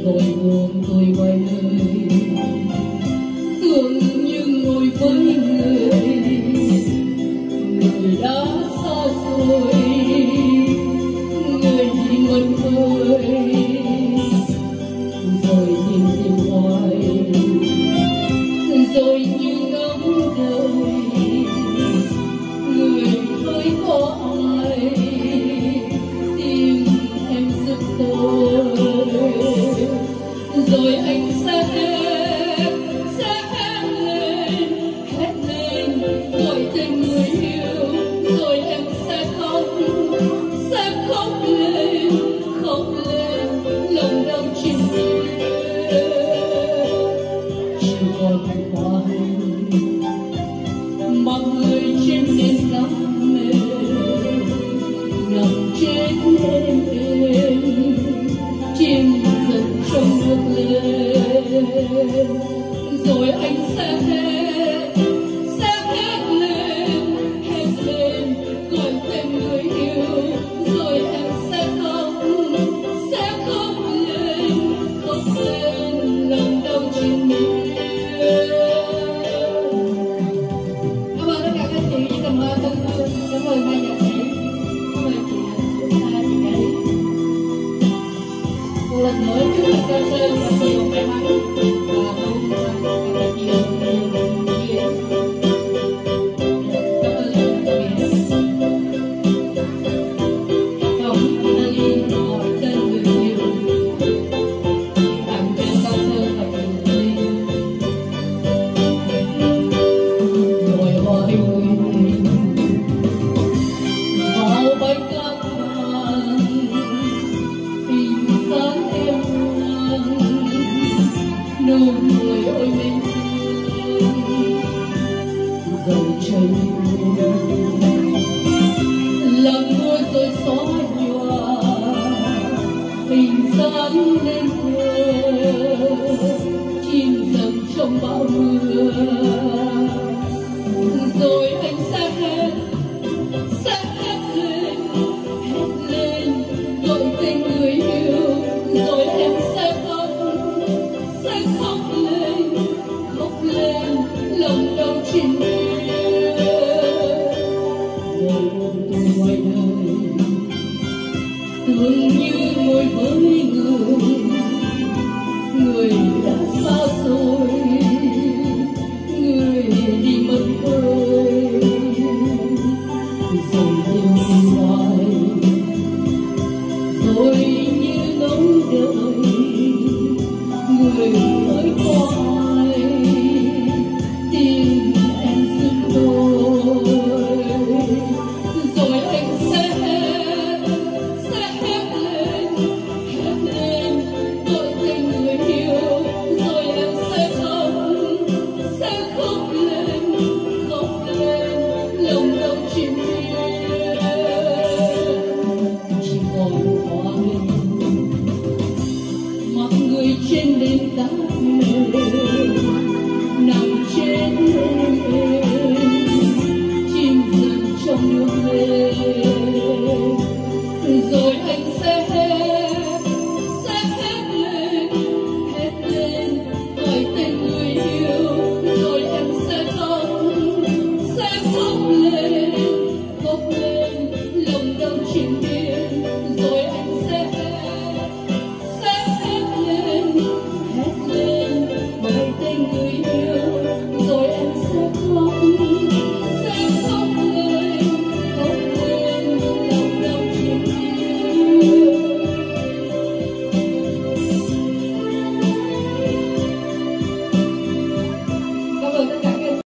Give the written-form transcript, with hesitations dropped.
ngồi buồn tôi ngoài đời, tưởng như ngồi với người đã xa rồi, người đi mất hơi, rồi nhìn tìm hoài, rồi như ngóng đời, người ơi có ai tìm em giúp tôi, rồi anh sẽ hét lên gọi tên người yêu, rồi em sẽ khóc lên lòng đau trên kia, chỉ còn hoài mặc người trên nền cát mềm, nằm trên êm chim dần trong nước lên, rồi anh sẽ hét lên gọi tên người yêu, rồi em sẽ khóc lên lòng đau trên kia. Cảm ơn tất cả các chị, cảm ơn hai nhạc sĩ, cảm ơn chị Đấy. Một lần nữa chúc mừng Cao Sơn và nhiều may mắn và mong nhiều duyên. Cảm ơn Phòng Nali hỏi tên người yêu, tặng cho Cao Sơn và Kiều Linh. Rồi hỏi mình vào bãi cát vàng, tình sáng em nụ cười ôi mình dòng chảy lặng mưa rồi gió nhòa, tình sáng lên thơ chim dần trong bão mưa, rồi anh sẽ hét lên gọi tên người yêu, rồi em sẽ khóc lên lòng đau trên kia. Ngồi buồn tôi ngoài đời, tưởng như ngồi với người đã xa rồi, người đi mất hơi, rồi tìm hoài, rồi như ngóng đợi, người ơi có ai tìm em giúp tôi, rồi anh sẽ hét lên gọi tên người yêu, rồi em sẽ khóc lên lòng đau trên kia, chỉ còn hoài mặc người trên nền cát mềm, nằm trên êm chim dần trong nước lên, rồi anh sẽ hét lên gọi tên người yêu, rồi em sẽ khóc lên lòng đau trên kia.